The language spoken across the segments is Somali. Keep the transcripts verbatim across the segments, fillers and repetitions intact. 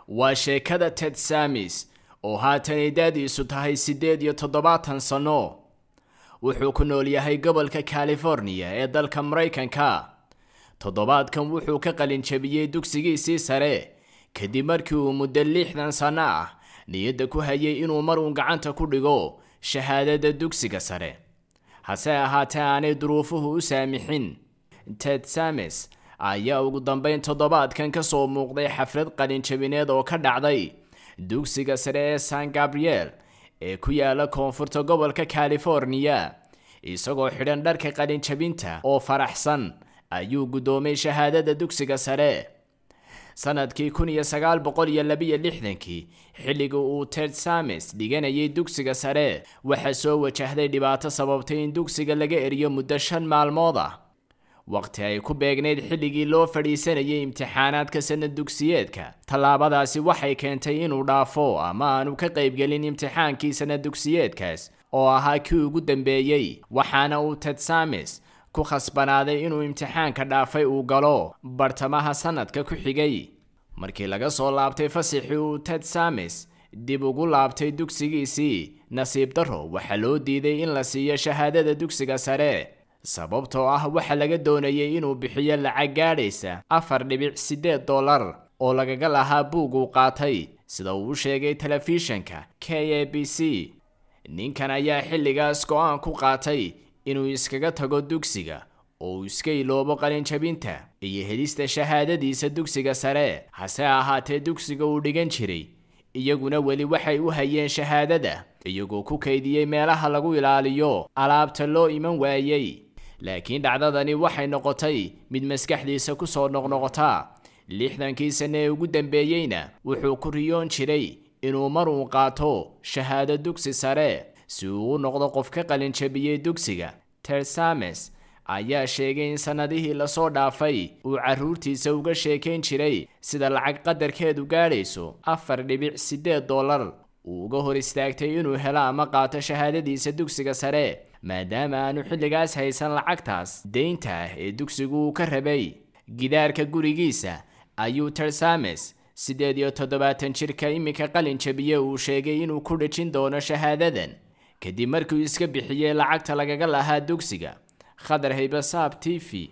waa sheekada Ted Samis oo haatan da'diisu tahay sideed iyo toddobaatan sano. wuxuu ku nool yahay gobolka California ee dalka Mareykanka. toddobaadkan wuxuu ka qalin jabiyay dugsigiisii sare kadib markii uu muddo lixdan sano ah niyadda ku hayay inuu mar uun gacanta ku dhigo shahaadada dugsiga sare. hase ahaatee aanay duruufuhu u saamixin. Ted Samis ayaa ugu dambeyn toddobaadkan ka soo muuqday xaflad qalin jabineed oo ka dhacday dugsiga sare ee San Gabriel ee ku yaala koonfurta gobolka California. isagoo xidhan dharka qalin jabinta oo faraxsan ayuu gudoomay shahaadada dugsiga sare. sanadkii kun iyo sagaal boqol iyo laba iyo lixdan-kii xilliga uu Ted Samis dhiganayay dugsiga sare waxa soo wajahday dhibaato sababtay in dugsiga laga eriyo muddo shan maalmood ah. waqti ay ku beegneyd xilligii loo fadhiisanayay imtixaanaadka sanad dugsiyeedka. tallaabadaasi waxay keentay inuu dhaafo ama aanu ka qaybgelin imtixaankii sanad dugsiyeedkaas oo ahaa kii ugu dambeeyey. waxaana uu Ted Samis ku khasbanaaday inuu imtixaanka dhaafay uu galo bartamaha sanadka ku xigay. markii laga soo laabtay fasaxii uu Ted Samis dib ugu laabtay dugsigiisii, nasiib darro waxa loo diiday in la siiyo shahaadada dugsiga sare sababtoo ah waxa laga doonayay inuu bixiyo lacag gaadhaysa afar dhibic sideed dollar oo lagaga lahaa buug uu qaatay, sida uu sheegay telefishanka K A B C. ninkan ayaa xilligaas go'aan ku qaatay inuu iskaga tago dugsiga oo uu iska iloobo qalin jabinta iyo helista shahaadadiisa dugsiga sare. hase ahaatee dugsiga uu dhigan jiray iyaguna weli waxay u hayeen shahaadada, iyagoo ku kaydiyey meelaha lagu ilaaliyo alaabta loo iman waayey. laakiin dhacdadani waxay noqotay mid maskaxdiisa ku soo noqnoqota. lixdankii sane ee ugu dambeeyeyna wuxuu ku riyoon jiray inuu mar uu qaato shahaado dugsi sare si uu u noqdo qof ka qalin jabiyey dugsiga. Ted Samis ayaa sheegay in sanadihii lasoo dhaafay uu carruurtiisa uga sheekayn jiray sida lacag qadarkeedu gaadhayso afar dhibic sideed dollar uu uga hor istaagtay inuu helo ama qaato shahaadadiisa dugsiga sare maadaama aanu xilligaas haysan lacagtaas deynta ah ee dugsigu uu ka rabay. gidaarka gurigiisa ayuu Ted Samis sideed iyo toddobaatan jirka iminka qalin jabiye uu sheegay inuu ku dhejin doono shahaadadan kadib markii uu iska bixiyay lacagta lagaga lahaa dugsiga. khadar haybasaab T V.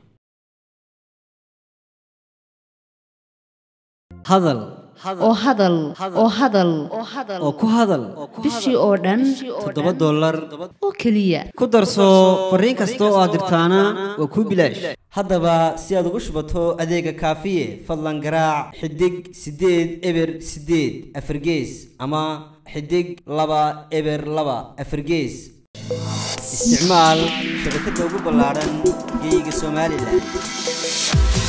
hadal oo hadal oo hadal oo ku hadal bishii oo dhan toddoba dollar oo kaliya ku darso fariin kasta oo aad dirtaana waa ku bilaash. haddaba si aad ugu shubato adeega kaafiye fadlan garaac xidig sideed eber sideed afar gees ama xidig laba eber laba afar gees. isticmaal shabakadda ugu ballaaran geyga Soomaaliland.